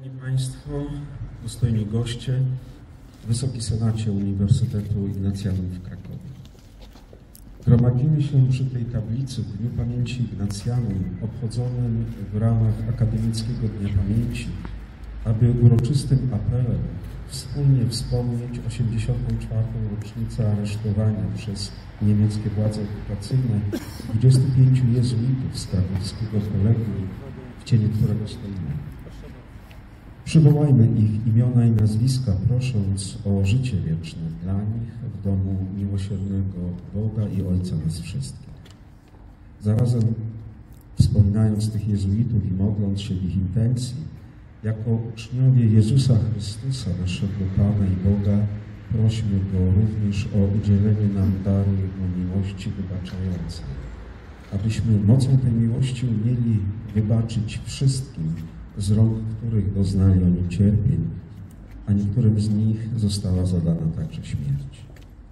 Szanowni Państwo, dostojni goście, Wysoki Senacie Uniwersytetu Ignacjanum w Krakowie. Gromadzimy się przy tej tablicy w Dniu Pamięci Ignacjanum, obchodzonym w ramach Akademickiego Dnia Pamięci, aby uroczystym apelem wspólnie wspomnieć 84. rocznicę aresztowania przez niemieckie władze okupacyjne 25 jezuitów z krakowskiego kolegium, w cieniu którego stoimy. Przywołajmy ich imiona i nazwiska, prosząc o życie wieczne dla nich w domu miłosiernego Boga i Ojca nas wszystkich. Zarazem wspominając tych jezuitów i modląc się w ich intencji, jako uczniowie Jezusa Chrystusa, naszego Pana i Boga, prośmy Go również o udzielenie nam daru Jego miłości wybaczającej, abyśmy mocą tej miłości umieli wybaczyć wszystkim, z rąk których doznali oni cierpień, a niektórym z nich została zadana także śmierć.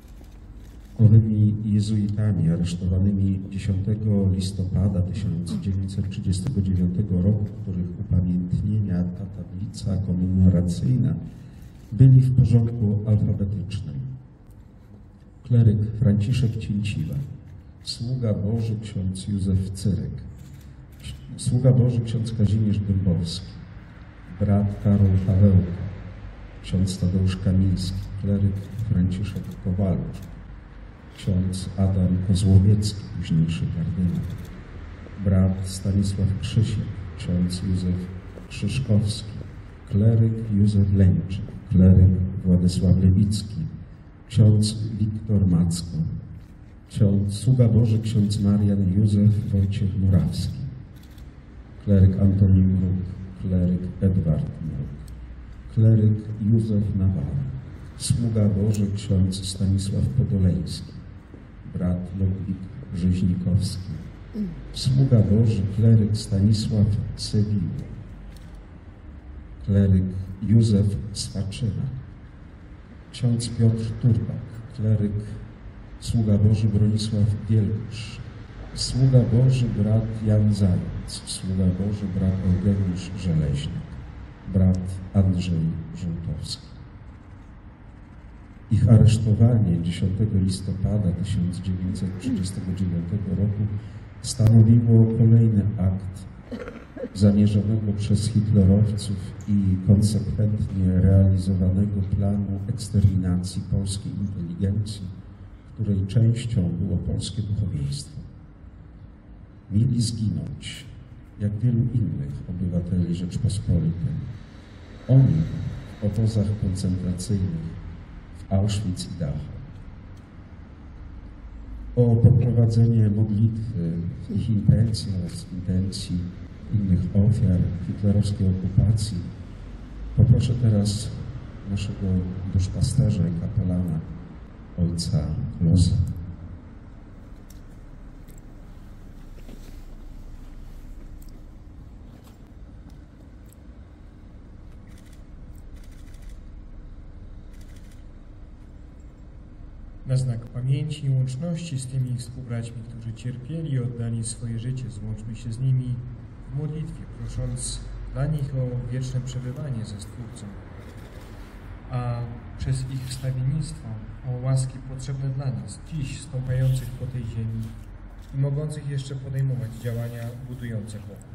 Owymi jezuitami aresztowanymi 10 listopada 1939 roku, których upamiętnienia ta tablica komemoracyjna, byli w porządku alfabetycznym: kleryk Franciszek Cięciwa, sługa Boży ksiądz Józef Cyrek, sługa Boży ksiądz Kazimierz Dębowski, brat Karol Pawełka, ksiądz Tadeusz Kamiński, kleryk Franciszek Kowalczyk, ksiądz Adam Kozłowiecki, późniejszy kardynał, brat Stanisław Krzysiek, ksiądz Józef Krzyszkowski, kleryk Józef Leńczyk, kleryk Władysław Lewicki, ksiądz Wiktor Macko, sługa Boży ksiądz Marian Józef Wojciech Murawski, kleryk Antoni Mruk, kleryk Edward Mruk, kleryk Józef Nawara, sługa Boży ksiądz Stanisław Podoleński, brat Ludwik Rzeźnikowski, sługa Boży kleryk Stanisław Cewiło, kleryk Józef Swaczyna, ksiądz Piotr Turbak, kleryk sługa Boży Bronisław Wielkusz, sługa Boży brat Jan Zając, sługa Boży brat Eugeniusz Żeleźnik, brat Andrzej Żółtowski. Ich aresztowanie 10 listopada 1939 roku stanowiło kolejny akt zamierzonego przez hitlerowców i konsekwentnie realizowanego planu eksterminacji polskiej inteligencji, której częścią było polskie duchowieństwo. Mieli zginąć, jak wielu innych obywateli Rzeczpospolitej. Oni w obozach koncentracyjnych w Auschwitz i Dachau. O poprowadzenie modlitwy w ich intencji oraz w intencji innych ofiar hitlerowskiej okupacji poproszę teraz naszego duszpasterza i kapelana, ojca Losa. Na znak pamięci i łączności z tymi współbraćmi, którzy cierpieli i oddali swoje życie, złączmy się z nimi w modlitwie, prosząc dla nich o wieczne przebywanie ze Stwórcą, a przez ich wstawiennictwo o łaski potrzebne dla nas, dziś stąpających po tej ziemi i mogących jeszcze podejmować działania budujące pokój.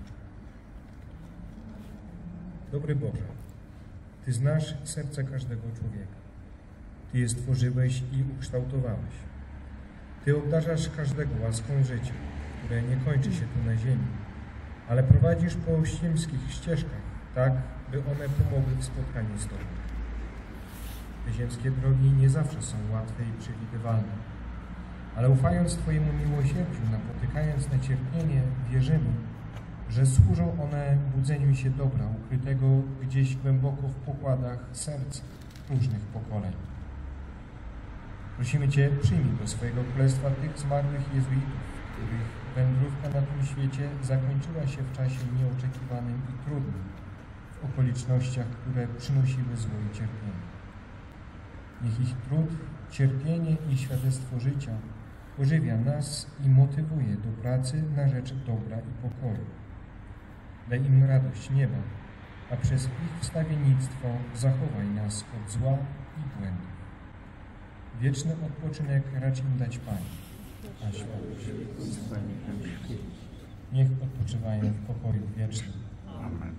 Dobry Boże, Ty znasz serce każdego człowieka. Ty je stworzyłeś i ukształtowałeś. Ty obdarzasz każdego łaską życia, które nie kończy się tu na ziemi, ale prowadzisz po ziemskich ścieżkach, tak, by one pomogły w spotkaniu z Tobą. Te ziemskie drogi nie zawsze są łatwe i przewidywalne, ale ufając Twojemu miłosierdziu, napotykając na cierpienie, wierzymy, że służą one budzeniu się dobra ukrytego gdzieś głęboko w pokładach serc różnych pokoleń. Prosimy Cię, przyjmij do swojego królestwa tych zmarłych jezuitów, których wędrówka na tym świecie zakończyła się w czasie nieoczekiwanym i trudnym, w okolicznościach, które przynosiły zło i cierpienie. Niech ich trud, cierpienie i świadectwo życia ożywia nas i motywuje do pracy na rzecz dobra i pokoju. Daj im radość nieba a przez ich wstawiennictwo zachowaj nas od zła i błędów. Wieczny odpoczynek racz im dać Panie, a światłość niech odpoczywają w pokoju wiecznym. Amen.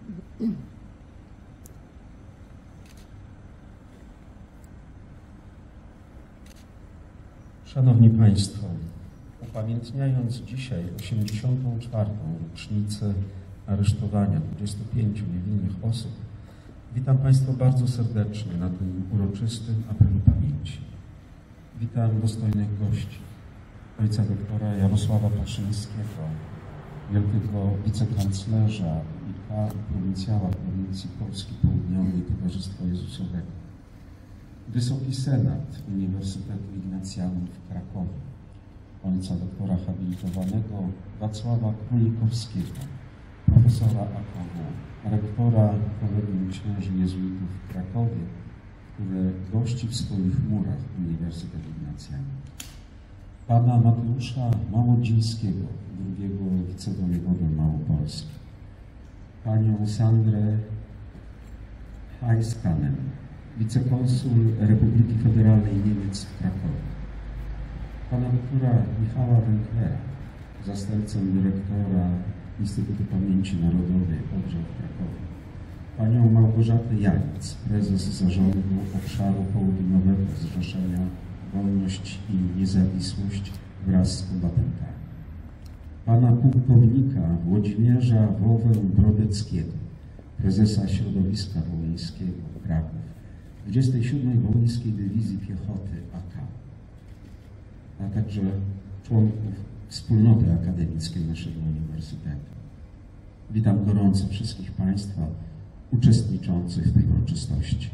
Szanowni Państwo, upamiętniając dzisiaj 84. rocznicę aresztowania 25 niewinnych osób, witam Państwa bardzo serdecznie na tym uroczystym apelu pamięci. Witam dostojnych gości, ojca doktora Jarosława Paszyńskiego, wielkiego wicekanclerza i prowincjała prowincji Polski Południowej Towarzystwa Jezusowego, Wysoki Senat Uniwersytetu Ignacjanum w Krakowie, ojca doktora habilitowanego Wacława Królikowskiego, profesora AKW, rektora Kolegium Księży Jezuitów w Krakowie, które gości w swoich murach Uniwersytet Ignacjanum, pana Mateusza Małodzińskiego, drugiego wicewojewodę Małopolski, panią Sandrę Heiskanen, wicekonsul Republiki Federalnej Niemiec w Krakowie, pana doktora Michała Węglera, zastępcę dyrektora Instytutu Pamięci Narodowej Odrze w Krakowie, panią Małgorzatę Janiec, prezes zarządu obszaru południowego Zrzeszenia Wolność i Niezawisłość wraz z kombatantami, pana pułkownika Włodzimierza Wowę-Brodeckiego, prezesa środowiska wołyńskiego Kraków, 27. Wołyńskiej Dywizji Piechoty AK, a także członków wspólnoty akademickiej naszego uniwersytetu. Witam gorąco wszystkich Państwa uczestniczących w tej uroczystości.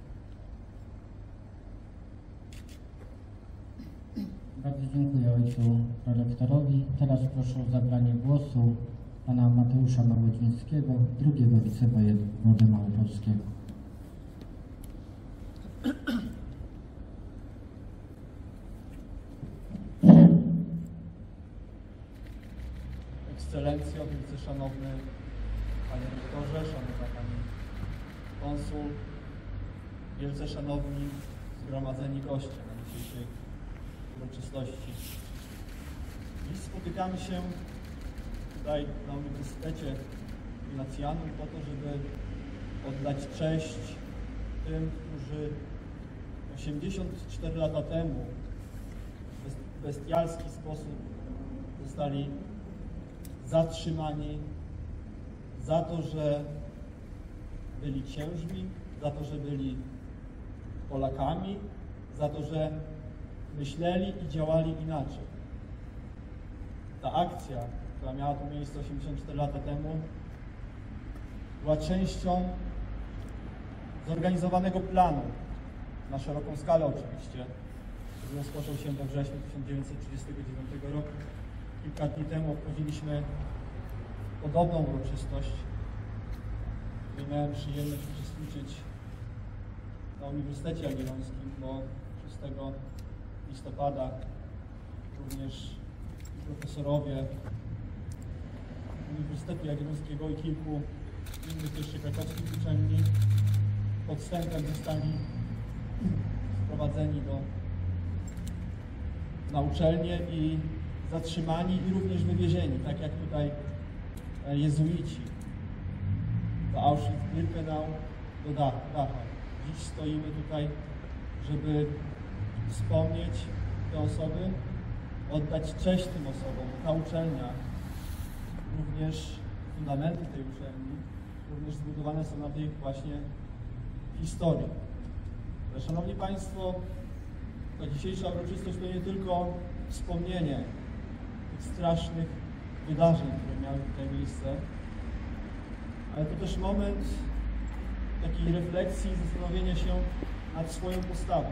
Bardzo dziękuję ojcu prorektorowi. Teraz proszę o zabranie głosu pana Mateusza Małodzińskiego, drugiego wicewojewody małopolskiego. Ekscelencjo, wielce szanowny panie rektorze, szanowna pani konsul, wielce szanowni zgromadzeni goście na dzisiejszej uroczystości. Dziś spotykamy się tutaj na Uniwersytecie Ignacjanum po to, żeby oddać cześć tym, którzy 84 lata temu w bestialski sposób zostali zatrzymani za to, że byli księżmi, za to, że byli Polakami, za to, że myśleli i działali inaczej. Ta akcja, która miała tu miejsce 84 lata temu, była częścią zorganizowanego planu, na szeroką skalę oczywiście, który rozpoczął się we wrześniu 1939 roku. Kilka dni temu obchodziliśmy podobną uroczystość, w której miałem przyjemność uczestniczyć na Uniwersytecie Jagiellońskim, bo 6 listopada również profesorowie Uniwersytetu Jagiellońskiego i kilku innych jeszcze krakowskich uczelni podstępem zostali wprowadzeni na uczelnię i zatrzymani i również wywiezieni, tak jak tutaj jezuici do Auschwitz-Birkenau, do Dachau. Dziś stoimy tutaj, żeby wspomnieć te osoby, oddać cześć tym osobom. Ta uczelnia, również fundamenty tej uczelni, również zbudowane są na tej właśnie historii. Ale, szanowni Państwo, ta dzisiejsza uroczystość to nie tylko wspomnienie tych strasznych wydarzeń, które miały tutaj miejsce, ale to też moment takiej refleksji, zastanowienia się nad swoją postawą.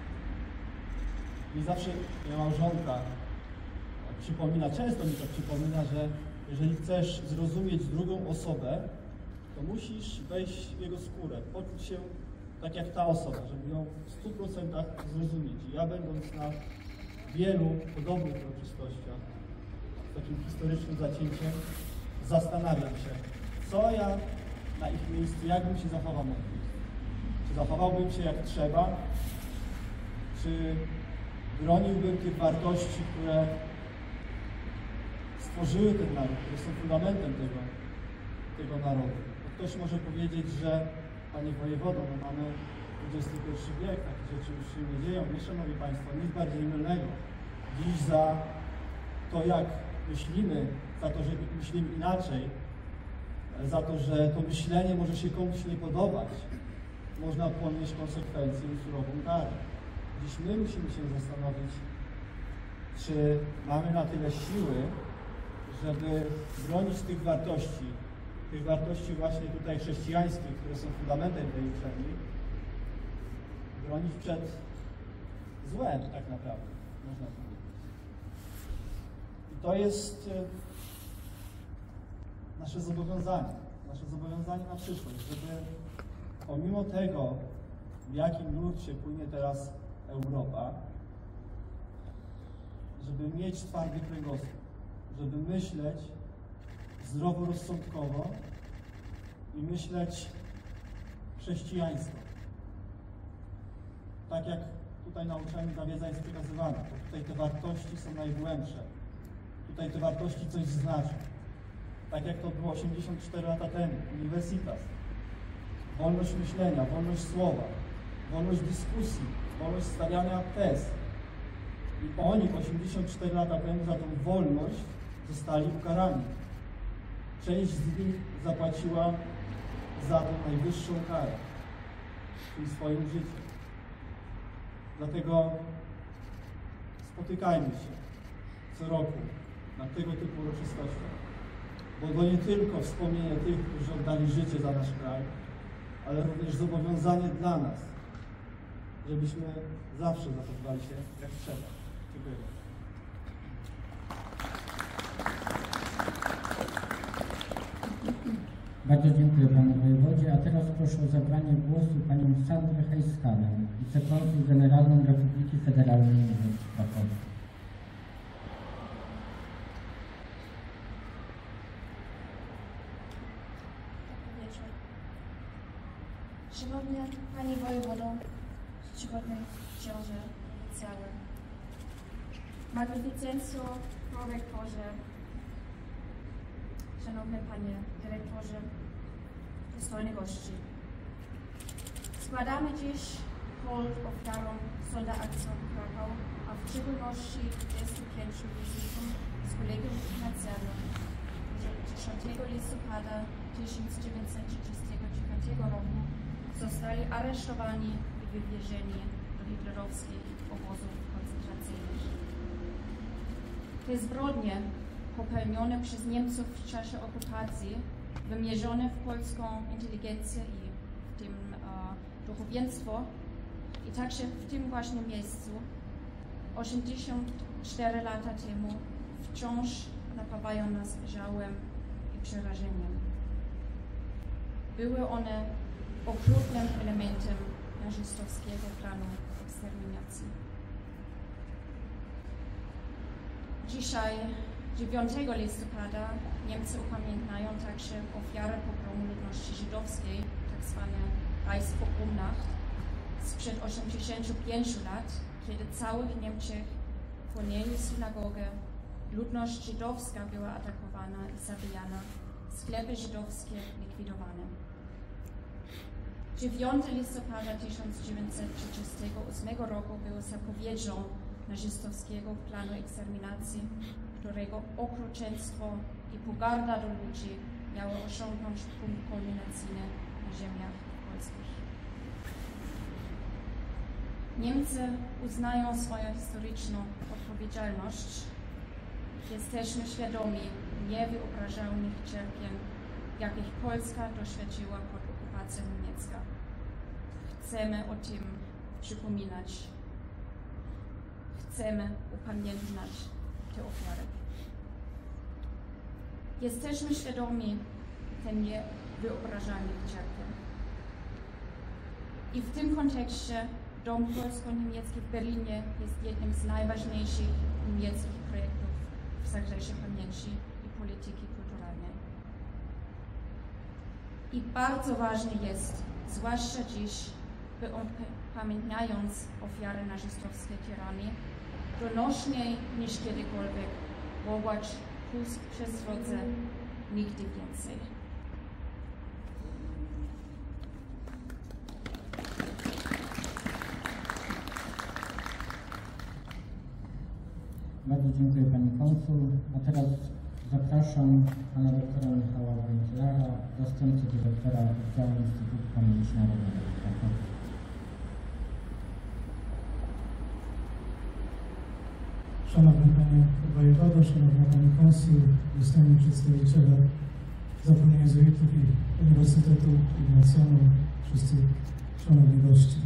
I zawsze moja małżonka przypomina, często mi to przypomina, że jeżeli chcesz zrozumieć drugą osobę, to musisz wejść w jego skórę, poczuć się tak jak ta osoba, żeby ją w 100% zrozumieć. I ja, będąc na wielu podobnych uroczystościach, z takim historycznym zacięciem, zastanawiam się, co ja na ich miejscu, jak bym się zachował na ich miejscu? Czy zachowałbym się jak trzeba? Czy broniłbym tych wartości, które stworzyły ten naród, które są fundamentem tego narodu? Bo ktoś może powiedzieć, że Panie Wojewodo, no mamy XXI wiek, takie rzeczy już się nie dzieją. Nie, Szanowni Państwo, nic bardziej mylnego. Dziś za to, jak myślimy, za to, że myślimy inaczej, za to, że to myślenie może się komuś nie podobać, można ponieść konsekwencje i surową karę. Dziś my musimy się zastanowić, czy mamy na tyle siły, żeby bronić tych wartości właśnie tutaj chrześcijańskich, które są fundamentem tej uczelni, bronić przed złem tak naprawdę, można powiedzieć. I to jest nasze zobowiązanie na przyszłość, żeby pomimo tego, w jakim nurcie płynie teraz Europa, żeby mieć twardy kręgosłup, żeby myśleć zdroworozsądkowo i myśleć chrześcijańsko. Tak jak tutaj na uczelni ta wiedza jest przekazywana, to tutaj te wartości są najgłębsze. Tutaj te wartości coś znaczą. Tak jak to było 84 lata temu, Universitas. Wolność myślenia, wolność słowa, wolność dyskusji, wolność stawiania tez. I oni 84 lata temu za tą wolność zostali ukarani. Część z nich zapłaciła za tą najwyższą karę, czyli swoim życiem. Dlatego spotykajmy się co roku na tego typu uroczystościach, bo to nie tylko wspomnienie tych, którzy oddali życie za nasz kraj, ale również zobowiązanie dla nas, żebyśmy zawsze zachowywali się jak trzeba. Dziękuję bardzo. Bardzo dziękuję Panu Wojewodzie, a teraz proszę o zabranie głosu Panią Sandrę Hejskanę, wicekonsul generalną Republiki Federalnej Niemiec w Krakowie. Szanowny Panie Wojewodo, czcigodny książę cały, Magnificencjo, prorektorze, Szanowny Panie Dyrektorze, dostojni gości. Składamy dziś hołd ofiarom Sonda Aktion Krakau, a w szczególności 25 wizytom z kolegium Ignatianum, którzy 10 listopada 1939 roku zostali aresztowani i wywiezieni do hitlerowskich obozów koncentracyjnych. Te zbrodnie popełnione przez Niemców w czasie okupacji, wymierzone w polską inteligencję i w tym duchowieństwo i także w tym właśnie miejscu 84 lata temu wciąż napawają nas żałem i przerażeniem. Były one okrutnym elementem nazistowskiego planu eksterminacji. Dzisiaj, 9 listopada, Niemcy upamiętniają także ofiary pogromu ludności żydowskiej, tzw. Reichspogromnacht, sprzed 85 lat, kiedy całych Niemczech płonęli synagogę, ludność żydowska była atakowana i zabijana, sklepy żydowskie likwidowane. 9 listopada 1938 roku był zapowiedzią nazistowskiego planu eksterminacji, którego okrucieństwo i pogarda do ludzi miały osiągnąć punkt kulminacyjny na ziemiach polskich. Niemcy uznają swoją historyczną odpowiedzialność. Jesteśmy świadomi niewyobrażalnych cierpień, jakich Polska doświadczyła pod okupacją niemiecką. Chcemy o tym przypominać. Chcemy upamiętniać te ofiary. Jesteśmy świadomi tych niewyobrażalnych cierpień. I w tym kontekście Dom Polsko-Niemiecki w Berlinie jest jednym z najważniejszych niemieckich projektów w zakresie pamięci i polityki kulturalnej. I bardzo ważne jest, zwłaszcza dziś, by pamiętając ofiary nazistowskiej tyranii, donośniej niż kiedykolwiek wołać ku przestrodze nigdy więcej. Bardzo dziękuję Pani Konsul. A teraz zapraszam Pana doktora Michała Węgielara, zastępcę dyrektora Oddziału Instytutu Pamięci Narodowej w Krakowie. Szanowny Panie Wojewodo, Szanowna Pani Konsul, dostojni przedstawiciele Zakonu Jezuitów i Uniwersytetu Ignatianum, wszyscy szanowni goście.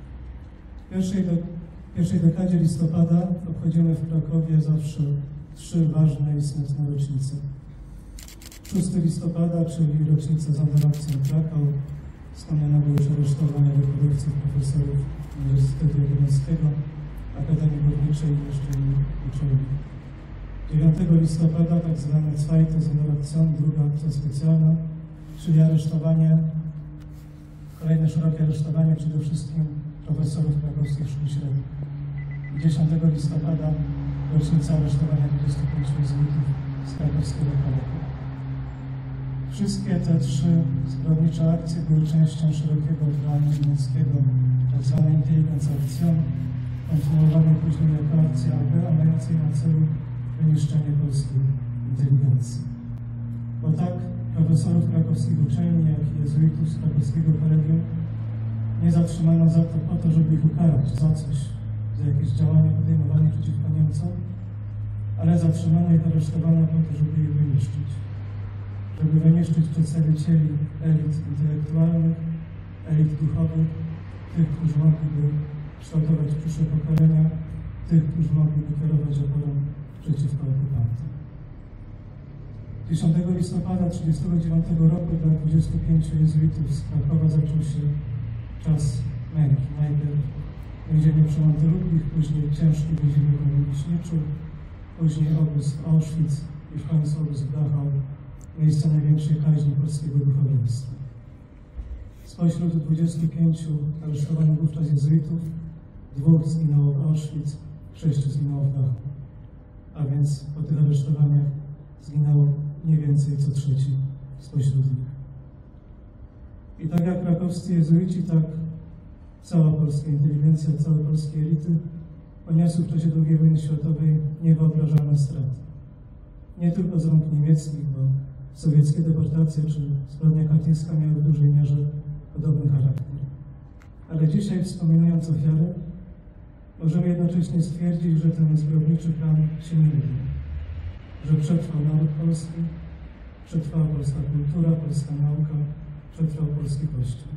W pierwszej dekadzie listopada obchodzimy w Krakowie zawsze 3 ważne i smutne rocznice. 6 listopada, czyli rocznica zamordowania Krakał, wspomnianego już aresztowania wykładowców profesorów Uniwersytetu Jagiellońskiego, Akademii Górniczej i jeszcze innych uczelni. 9 listopada tak zwane Zweite Generation, druga akcja specjalna, czyli aresztowanie, kolejne szerokie aresztowanie przede wszystkim profesorów krakowskich szkół średnich. 10 listopada rocznica aresztowania 25 jezuitów z krakowskiego Koloku. Wszystkie te 3 zbrodnicze akcje były częścią szerokiego planu niemieckiego, tzw. Intelligenzaktion, kontynuowanej później jako akcja AB, a mającej na celu wyniszczenie polskiej inteligencji. Bo tak profesorów krakowskich uczelni, jak i jezuitów z krakowskiego kolegium nie zatrzymano za to po to, żeby ich ukarać za coś, za jakieś działania podejmowane przeciwko Niemcom, ale zatrzymano ich, aresztowano po to, żeby je wyniszczyć. Żeby wyniszczyć przedstawicieli elit intelektualnych, elit duchowych, tych, którzy mogliby kształtować przyszłe pokolenia, tych, którzy mogliby kierować oporem przeciwko okupantom. 10 listopada 1939 roku dla 25 jezuitów z Krakowa zaczął się czas męki. Najpierw więzienie przy Montelukich, później ciężki więzienie w Wiśniczu, później obóz w Auschwitz i w końcu obóz w Dachau, miejsce największej kaźni polskiego duchowieństwa. Spośród 25 aresztowanych wówczas jezuitów 2 zginęło w Auschwitz, 6 zginęło w Dachau. A więc po tych aresztowaniach zginęło mniej więcej co 3 spośród nich. I tak jak krakowscy jezuici, tak cała polska inteligencja, całe polskie elity poniosły w czasie II wojny światowej niewyobrażalne straty. Nie tylko z rąk niemieckich, bo sowieckie deportacje czy zbrodnia katyńska miały w dużej mierze podobny charakter. Ale dzisiaj, wspominając ofiary, możemy jednocześnie stwierdzić, że ten zbrodniczy plan się nie lubi. Że przetrwał naród polski, przetrwała polska kultura, polska nauka, przetrwał polski Kościół.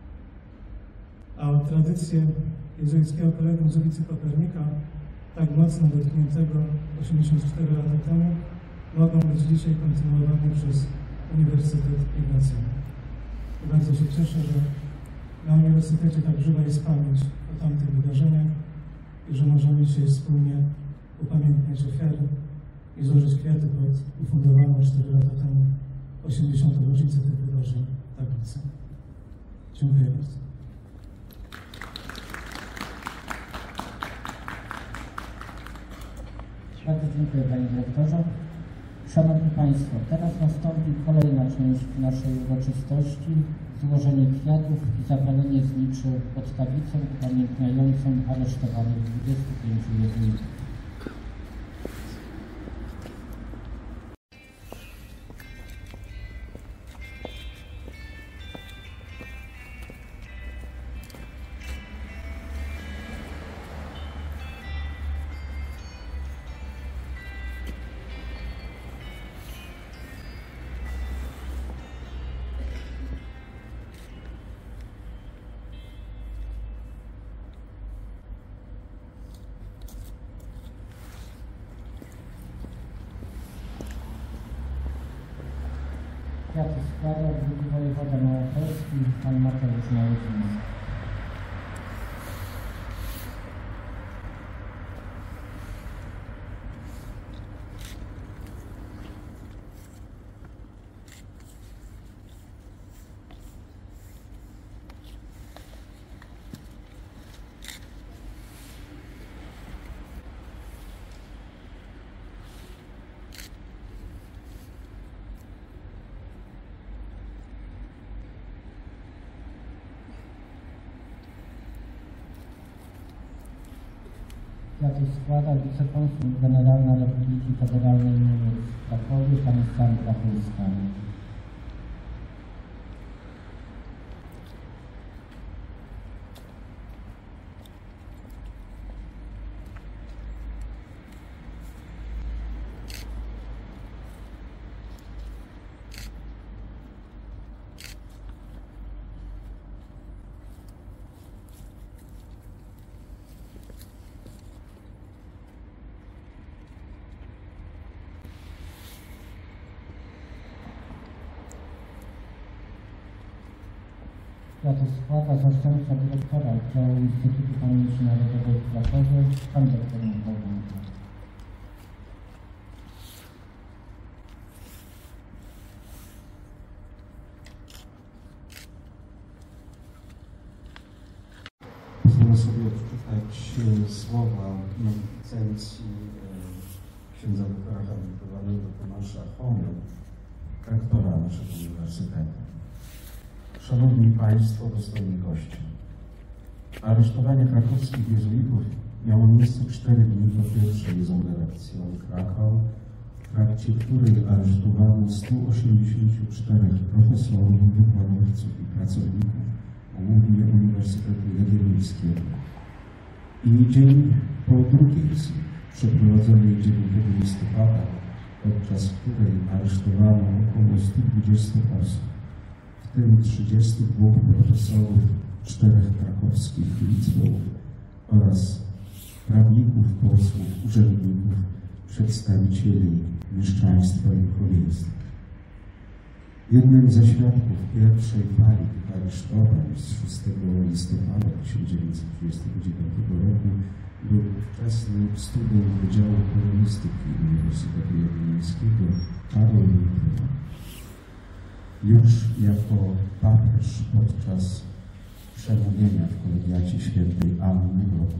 A tradycje jezuickiego kolegium z ulicy Kopernika, tak mocno dotkniętego 84 lata temu, mogą być dzisiaj kontynuowane przez Uniwersytet Ignatianum. I bardzo się cieszę, że na Uniwersytecie tak żywa jest pamięć o tamtych wydarzeniach i że możemy dzisiaj wspólnie upamiętniać ofiary i złożyć kwiaty pod ufundowaną 4 lata temu 80. rocznicę tych wydarzeń tablicę. Dziękuję bardzo. Bardzo dziękuję Panie Dyrektorze. Szanowni Państwo, teraz nastąpi kolejna część naszej uroczystości, złożenie kwiatów i zapalenie zniczy pod tablicą upamiętniającą aresztowanych 25 jezuitów. Kwiaty składa drugi wojewoda małopolski, pan Mateusz Małodziński. Kwiaty składa wicekonsul generalna Republiki Federalnej Niemiec w Krakowie, pani Sandra Hulskana. Kwiaty składa zastępca dyrektora Oddziału Instytutu Pamięci Narodowej w Krakowie, pan dr Michał Wąka. Pozwolę sobie odczytać słowa licencji księdza doktora habilitowanego Tomasza Homy, rektora naszego uniwersytetu. Szanowni Państwo, dostojni goście. Aresztowanie krakowskich jezuitów miało miejsce 4 dni po pierwszej insurrekcji Krakau, w trakcie której aresztowano 184 profesorów, wykładowców i pracowników, głównie Uniwersytetu Jagiellońskiego. I dzień po drugiej z nich, przeprowadzonej 9 listopada, podczas której aresztowano około 120 osób, w tym 32 profesorów 4 krakowskich liceów oraz prawników, posłów, urzędników, przedstawicieli mieszczaństwa i królestwa. Jednym ze świadków pierwszej fali tych aresztowań z 6 listopada 1929 roku był ówczesny student Wydziału Polonistyki Uniwersytetu Jagiellońskiego Karol Wojtyła. Już jako papież podczas przemówienia w Kolegiacie Świętej Anny w roku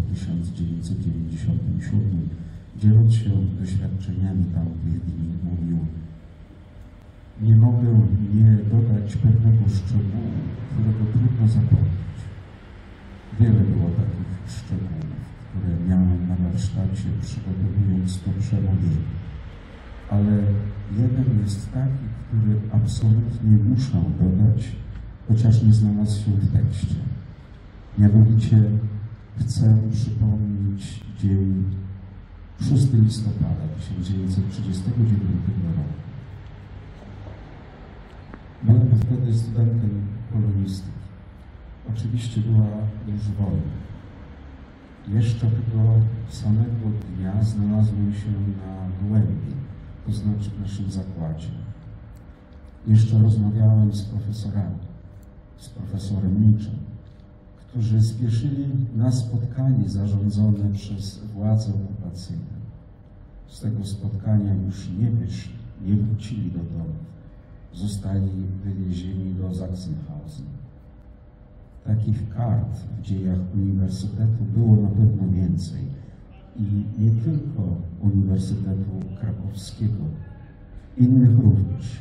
1997, dzieląc się doświadczeniami tamtych dni, mówił: nie mogę nie dodać pewnego szczegółu, którego trudno zapomnieć. Wiele było takich szczegółów, które miałem na warsztacie, przygotowując to przemówienie. Ale jeden jest taki, który absolutnie muszę dodać, chociaż nie znalazł się w tekście. Mianowicie chcę przypomnieć dzień 6 listopada 1939 roku. Byłem wtedy studentem polonistyki. Oczywiście była już wojna. Jeszcze tego samego dnia znalazłem się na Głębi, to znaczy w naszym zakładzie. Jeszcze rozmawiałem z profesorami, z profesorem Niczem, którzy spieszyli na spotkanie zarządzone przez władze okupacyjne. Z tego spotkania już nie wyszli, nie wrócili do domu. Zostali wywiezieni do Sachsenhausen. Takich kart w dziejach uniwersytetu było na pewno więcej. I nie tylko Uniwersytetu Krakowskiego, innych również.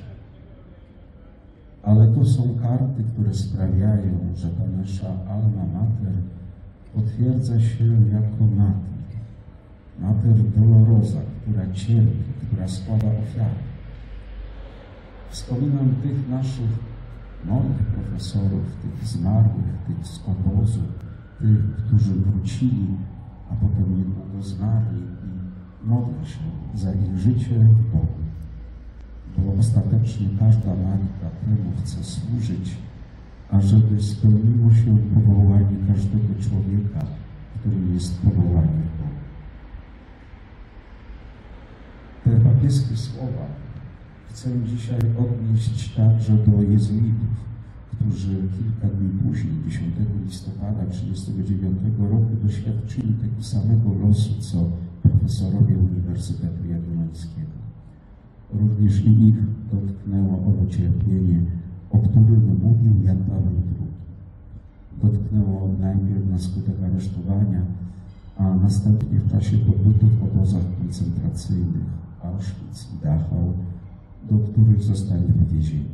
Ale to są karty, które sprawiają, że ta nasza alma mater potwierdza się jako mater. Mater dolorosa, która cierpi, która składa ofiary. Wspominam tych naszych moich profesorów, tych zmarłych, tych z obozu, tych, którzy wrócili, a potem niedługo zmarli i modlę się za ich życie w Bogu. Bo ostatecznie każda matka temu chce służyć, ażeby spełniło się powołanie każdego człowieka, którym jest powołanie w Bogu. Te papieskie słowa chcę dzisiaj odnieść także do jezuitów, którzy kilka dni później, 10 listopada 1939 roku, doświadczyli tego samego losu, co profesorowie Uniwersytetu Jagiellońskiego. Również i ich dotknęło owo cierpienie, o którym mówił Jan Paweł II. Dotknęło najpierw na skutek aresztowania, a następnie w czasie pobytu w obozach koncentracyjnych Auschwitz i Dachau, do których zostali wywiezieni.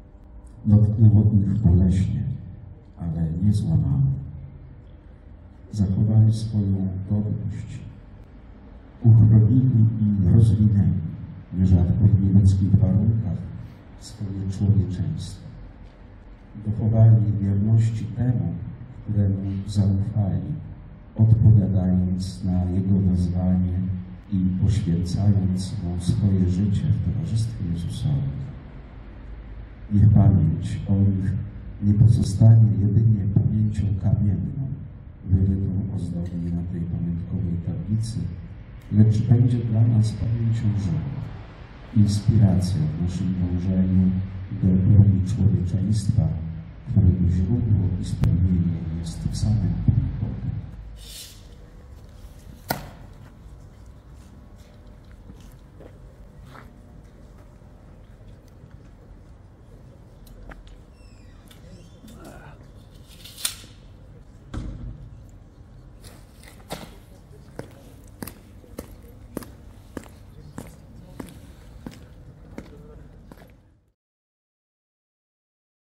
Dotknęło ich boleśnie, ale nie złamano. zachowali swoją godność, uchronili i rozwinęli, nierzadko w nieludzkich warunkach, swoje człowieczeństwo. Dochowali wierności temu, któremu zaufali, odpowiadając na Jego wezwanie i poświęcając Mu swoje życie w towarzystwie Jezusowym. Niech pamięć o nich nie pozostanie jedynie pamięcią kamienną, wyrytą ozdobnie na tej pamiątkowej tablicy, lecz będzie dla nas pamięcią żywą, inspiracją w naszym dążeniu do broni człowieczeństwa, którego źródło i spełnienie jest w samym Panu Bogu.